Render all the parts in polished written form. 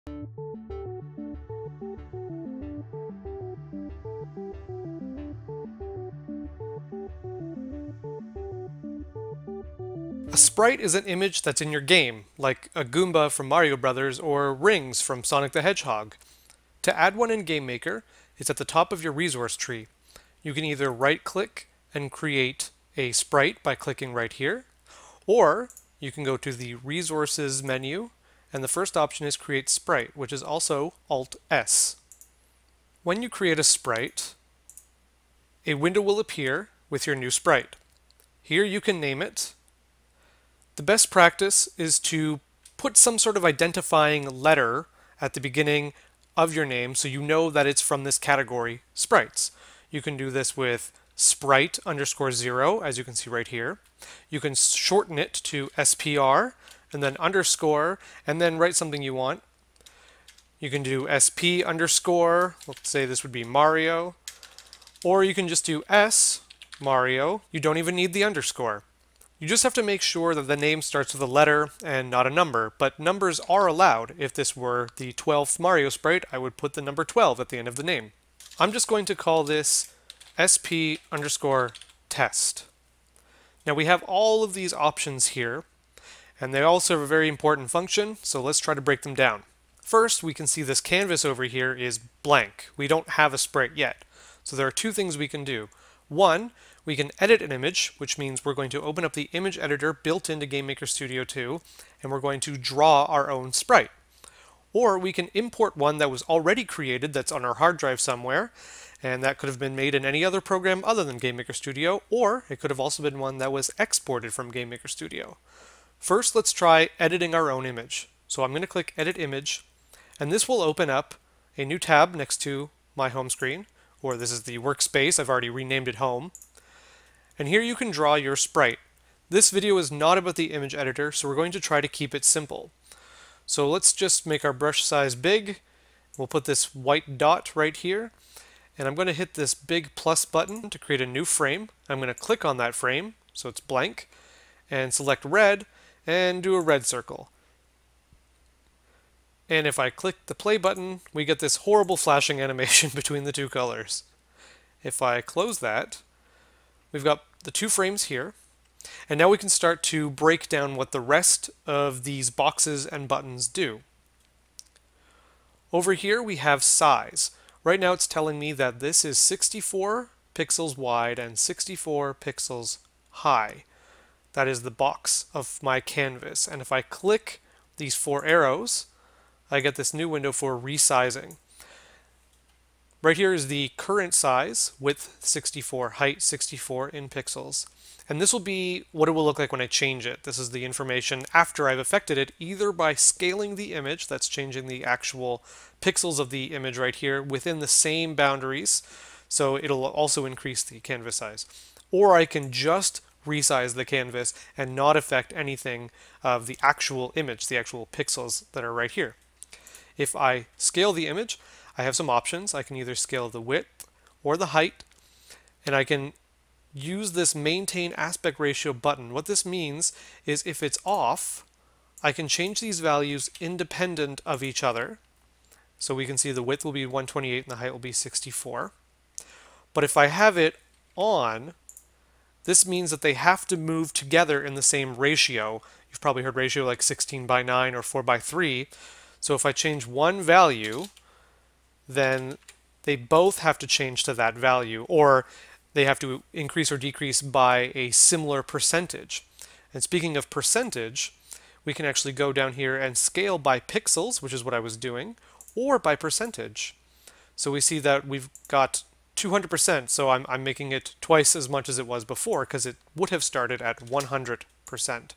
A sprite is an image that's in your game, like a Goomba from Mario Brothers or rings from Sonic the Hedgehog. To add one in GameMaker, it's at the top of your resource tree. You can either right-click and create a sprite by clicking right here, or you can go to the Resources menu, and the first option is Create Sprite, which is also Alt-S. When you create a sprite, a window will appear with your new sprite. Here you can name it. The best practice is to put some sort of identifying letter at the beginning of your name so you know that it's from this category, sprites. You can do this with sprite_0, as you can see right here. You can shorten it to SPR and then underscore and then write something you want. You can do SP underscore, let's say this would be Mario, or you can just do S Mario. You don't even need the underscore. You just have to make sure that the name starts with a letter and not a number, but numbers are allowed. If this were the 12th Mario sprite, I would put the number 12 at the end of the name. I'm just going to call this SP_test. Now we have all of these options here, and they all serve a very important function, so let's try to break them down. First, we can see this canvas over here is blank. We don't have a sprite yet. So there are two things we can do. One, we can edit an image, which means we're going to open up the image editor built into GameMaker Studio 2, and we're going to draw our own sprite. Or we can import one that was already created that's on our hard drive somewhere, and that could have been made in any other program other than GameMaker Studio, or it could have also been one that was exported from GameMaker Studio. First, let's try editing our own image. So I'm going to click Edit Image, and this will open up a new tab next to my home screen, or this is the workspace. I've already renamed it Home. And here you can draw your sprite. This video is not about the image editor, so we're going to try to keep it simple. So let's just make our brush size big. We'll put this white dot right here, and I'm going to hit this big plus button to create a new frame. I'm going to click on that frame, so it's blank, and select red, and do a red circle. And if I click the play button, we get this horrible flashing animation between the two colors. If I close that, we've got the two frames here, and now we can start to break down what the rest of these boxes and buttons do. Over here we have size. Right now it's telling me that this is 64 pixels wide and 64 pixels high. That is the box of my canvas, and if I click these four arrows, I get this new window for resizing. Right here is the current size, width 64, height 64 in pixels. And this will be what it will look like when I change it. This is the information after I've affected it, either by scaling the image, that's changing the actual pixels of the image right here within the same boundaries, so it'll also increase the canvas size. Or I can just resize the canvas and not affect anything of the actual image, the actual pixels that are right here. If I scale the image, I have some options. I can either scale the width or the height, and I can use this maintain aspect ratio button. What this means is if it's off, I can change these values independent of each other. So we can see the width will be 128 and the height will be 64. But if I have it on, this means that they have to move together in the same ratio. You've probably heard ratio like 16:9 or 4:3. So if I change one value, then they both have to change to that value, or they have to increase or decrease by a similar percentage. And speaking of percentage, we can actually go down here and scale by pixels, which is what I was doing, or by percentage. So we see that we've got 200%, so I'm making it twice as much as it was before, because it would have started at 100%.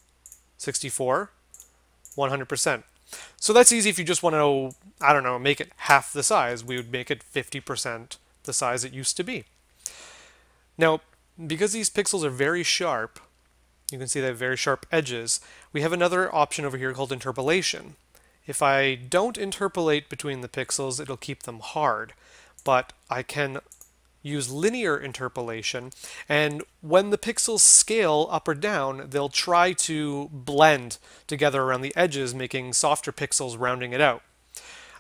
64, 100%. So that's easy if you just want to, I don't know, make it half the size. We would make it 50% the size it used to be. Now, because these pixels are very sharp, you can see they have very sharp edges, we have another option over here called interpolation. If I don't interpolate between the pixels, it'll keep them hard, but I can use linear interpolation, and when the pixels scale up or down, they'll try to blend together around the edges, making softer pixels, rounding it out.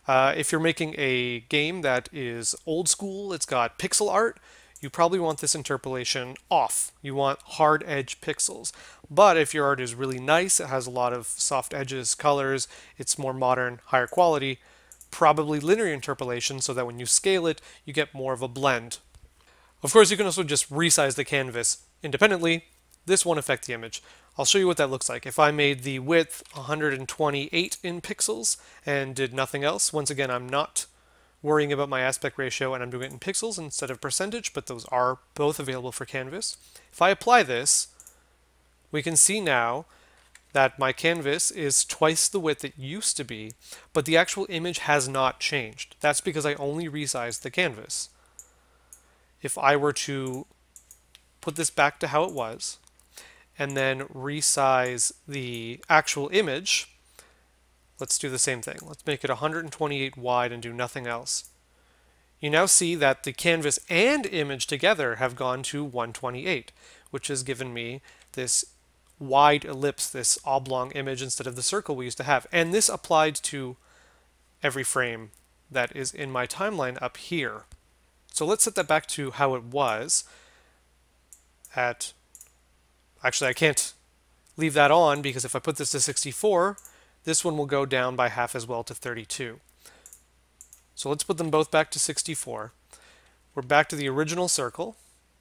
If you're making a game that is old school, it's got pixel art, you probably want this interpolation off. You want hard edge pixels. But if your art is really nice, it has a lot of soft edges, colors, it's more modern, higher quality, probably linear interpolation so that when you scale it, you get more of a blend. Of course, you can also just resize the canvas independently. This won't affect the image. I'll show you what that looks like. If I made the width 128 in pixels and did nothing else, once again, I'm not worrying about my aspect ratio and I'm doing it in pixels instead of percentage, but those are both available for canvas. If I apply this, we can see now that my canvas is twice the width it used to be, but the actual image has not changed. That's because I only resized the canvas. If I were to put this back to how it was, and then resize the actual image, let's do the same thing. Let's make it 128 wide and do nothing else. You now see that the canvas and image together have gone to 128, which has given me this wide ellipse, this oblong image instead of the circle we used to have. And this applied to every frame that is in my timeline up here. So let's set that back to how it was at, actually I can't leave that on because if I put this to 64, this one will go down by half as well to 32. So let's put them both back to 64. We're back to the original circle.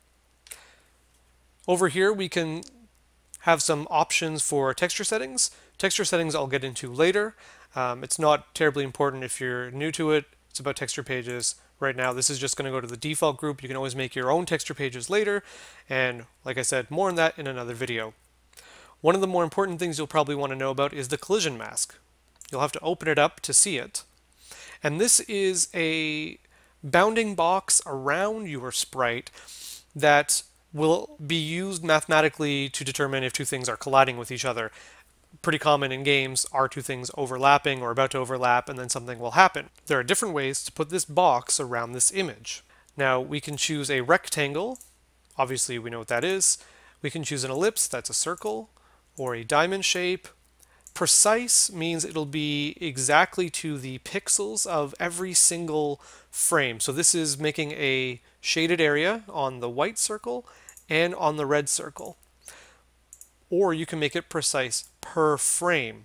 Over here we can have some options for texture settings. Texture settings I'll get into later. It's not terribly important if you're new to it. It's about texture pages. Right now this is just going to go to the default group. You can always make your own texture pages later, and like I said, more on that in another video. One of the more important things you'll probably want to know about is the collision mask. You'll have to open it up to see it. And this is a bounding box around your sprite that will be used mathematically to determine if two things are colliding with each other. Pretty common in games are two things overlapping or about to overlap, and then something will happen. There are different ways to put this box around this image. Now we can choose a rectangle. Obviously we know what that is. We can choose an ellipse, that's a circle, or a diamond shape. Precise means it'll be exactly to the pixels of every single frame. So this is making a shaded area on the white circle and on the red circle. Or you can make it precise per frame.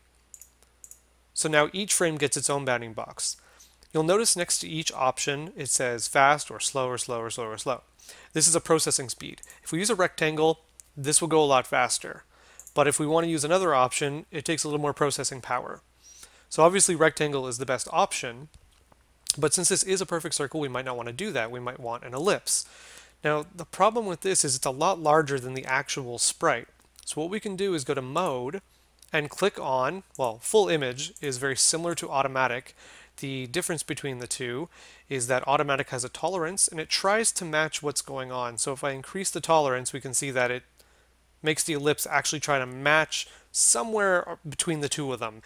So now each frame gets its own bounding box. You'll notice next to each option it says fast or slow or slow or slow or slow. This is a processing speed. If we use a rectangle, this will go a lot faster. But if we want to use another option, it takes a little more processing power. So obviously rectangle is the best option, but since this is a perfect circle, we might not want to do that. We might want an ellipse. Now the problem with this is it's a lot larger than the actual sprite. So what we can do is go to mode and click on, well, full image is very similar to automatic. The difference between the two is that automatic has a tolerance and it tries to match what's going on. So if I increase the tolerance, we can see that it makes the ellipse actually try to match somewhere between the two of them.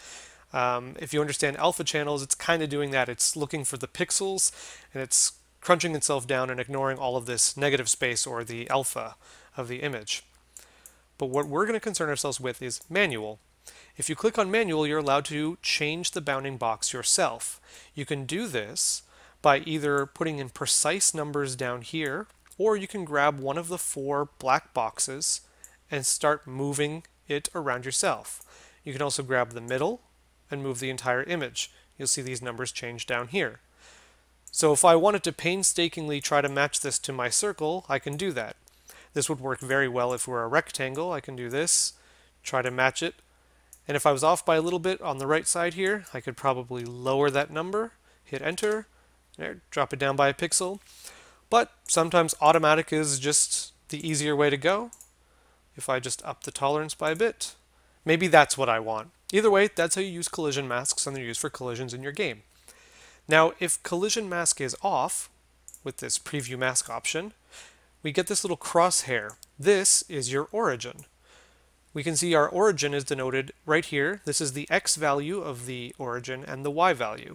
If you understand alpha channels, it's kind of doing that. It's looking for the pixels and it's crunching itself down and ignoring all of this negative space or the alpha of the image. But what we're going to concern ourselves with is manual. If you click on manual, you're allowed to change the bounding box yourself. You can do this by either putting in precise numbers down here, or you can grab one of the 4 black boxes and start moving it around yourself. You can also grab the middle and move the entire image. You'll see these numbers change down here. So if I wanted to painstakingly try to match this to my circle, I can do that. This would work very well if we're a rectangle. I can do this, try to match it. And if I was off by a little bit on the right side here, I could probably lower that number, hit enter, there, drop it down by a pixel. But sometimes automatic is just the easier way to go. If I just up the tolerance by a bit, maybe that's what I want. Either way, that's how you use collision masks, and they're used for collisions in your game. Now, if collision mask is off, with this preview mask option, we get this little crosshair. This is your origin. We can see our origin is denoted right here. This is the X value of the origin and the Y value.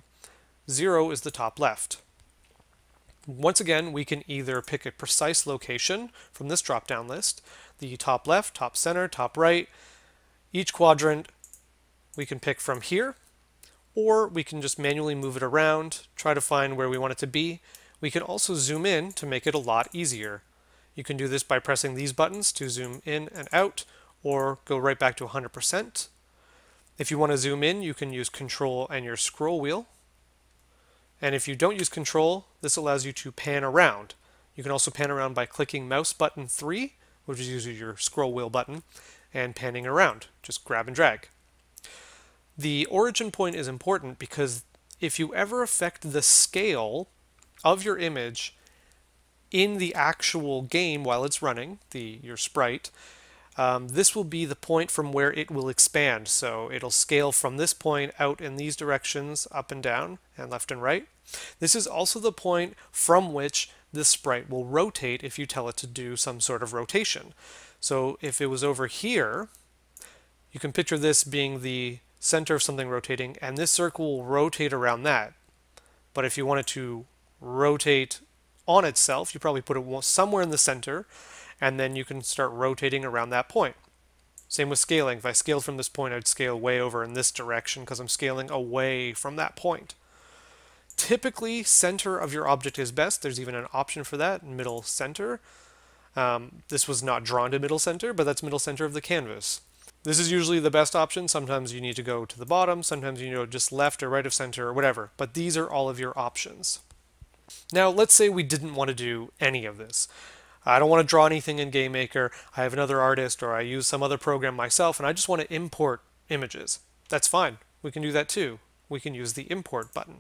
0 is the top left. Once again, we can either pick a precise location from this drop-down list, the top left, top center, top right. Each quadrant we can pick from here, or we can just manually move it around, try to find where we want it to be. We can also zoom in to make it a lot easier. You can do this by pressing these buttons to zoom in and out, or go right back to 100%. If you want to zoom in, you can use Control and your scroll wheel. And if you don't use Control, this allows you to pan around. You can also pan around by clicking mouse button 3, which is usually your scroll wheel button, and panning around. Just grab and drag. The origin point is important because if you ever affect the scale of your image in the actual game while it's running, your sprite, this will be the point from where it will expand. So it'll scale from this point out in these directions, up and down, and left and right. This is also the point from which this sprite will rotate if you tell it to do some sort of rotation. So if it was over here, you can picture this being the center of something rotating, and this circle will rotate around that. But if you want it to rotate on itself, you probably put it somewhere in the center, and then you can start rotating around that point. Same with scaling. If I scaled from this point, I'd scale way over in this direction because I'm scaling away from that point. Typically, center of your object is best. There's even an option for that, middle center. This was not drawn to middle center, but that's middle center of the canvas. This is usually the best option. Sometimes you need to go to the bottom, sometimes you know just left or right of center or whatever, but these are all of your options. Now let's say we didn't want to do any of this. I don't want to draw anything in GameMaker, I have another artist, or I use some other program myself, and I just want to import images. That's fine. We can do that too. We can use the import button.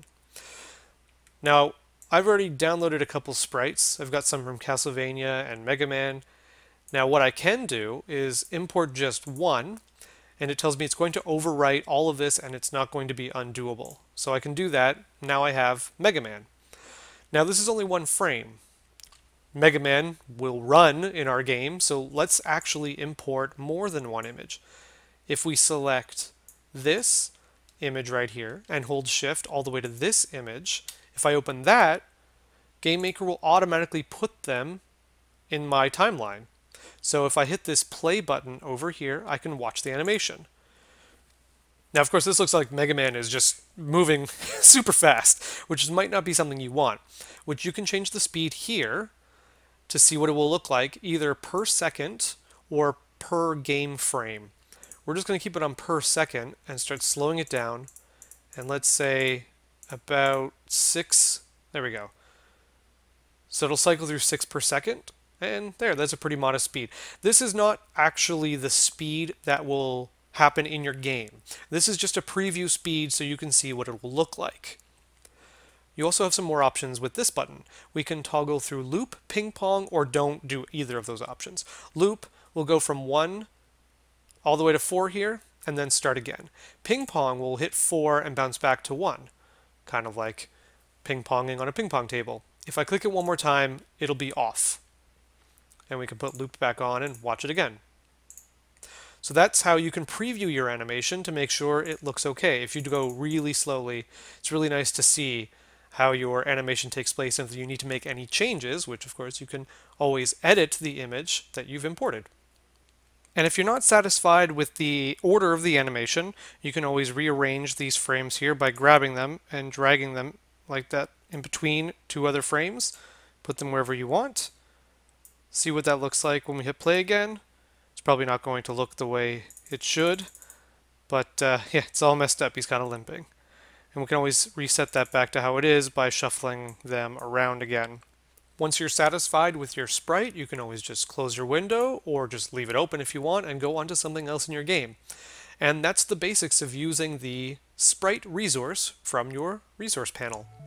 Now, I've already downloaded a couple sprites. I've got some from Castlevania and Mega Man. Now what I can do is import just one, and it tells me it's going to overwrite all of this and it's not going to be undoable. So I can do that. Now I have Mega Man. Now this is only one frame. Mega Man will run in our game, so let's actually import more than one image. If we select this image right here and hold Shift all the way to this image, if I open that, GameMaker will automatically put them in my timeline. So if I hit this play button over here, I can watch the animation. Now, of course, this looks like Mega Man is just moving super fast, which might not be something you want. Which you can change the speed here to see what it will look like, either per second or per game frame. We're just going to keep it on per second and start slowing it down. And let's say about 6. There we go. So it'll cycle through 6 per second. And there, that's a pretty modest speed. This is not actually the speed that will happen in your game. This is just a preview speed so you can see what it will look like. You also have some more options with this button. We can toggle through loop, ping pong, or don't do either of those options. Loop will go from 1 all the way to 4 here, and then start again. Ping pong will hit 4 and bounce back to 1, kind of like ping-ponging on a ping pong table. If I click it one more time, it'll be off. And we can put loop back on and watch it again. So that's how you can preview your animation to make sure it looks okay. If you go really slowly, it's really nice to see how your animation takes place, and if you need to make any changes, which of course you can always edit the image that you've imported. And if you're not satisfied with the order of the animation, you can always rearrange these frames here by grabbing them and dragging them like that in between two other frames. Put them wherever you want. See what that looks like when we hit play again. It's probably not going to look the way it should, but yeah, it's all messed up. He's kind of limping. And we can always reset that back to how it is by shuffling them around again. Once you're satisfied with your sprite, you can always just close your window or just leave it open if you want and go on to something else in your game. And that's the basics of using the sprite resource from your resource panel.